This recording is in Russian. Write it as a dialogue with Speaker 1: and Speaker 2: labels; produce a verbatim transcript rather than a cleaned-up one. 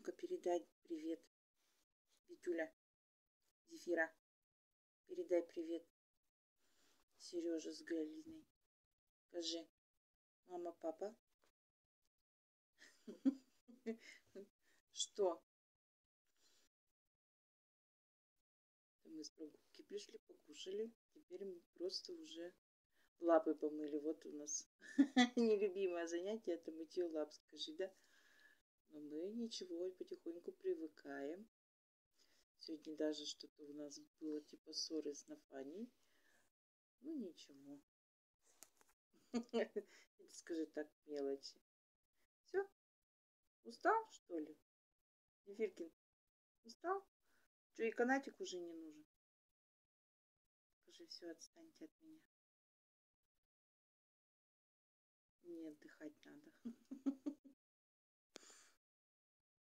Speaker 1: Ну-ка, передай привет. Витюля, Зефира, передай привет Сереже с Галиной. Скажи, мама, папа. Что? Мы с прогулки пришли, покушали. Теперь мы просто уже лапы помыли. Вот у нас нелюбимое занятие — это мытье лап, скажи, да? Но мы ничего, потихоньку привыкаем. Сегодня даже что-то у нас было типа ссоры с Нафаней. Ну ничего. Скажи, так, мелочи. Все? Устал, что ли? Зефиркин, устал? Что, и канатик уже не нужен? Скажи, все, отстаньте от меня. Мне отдыхать надо.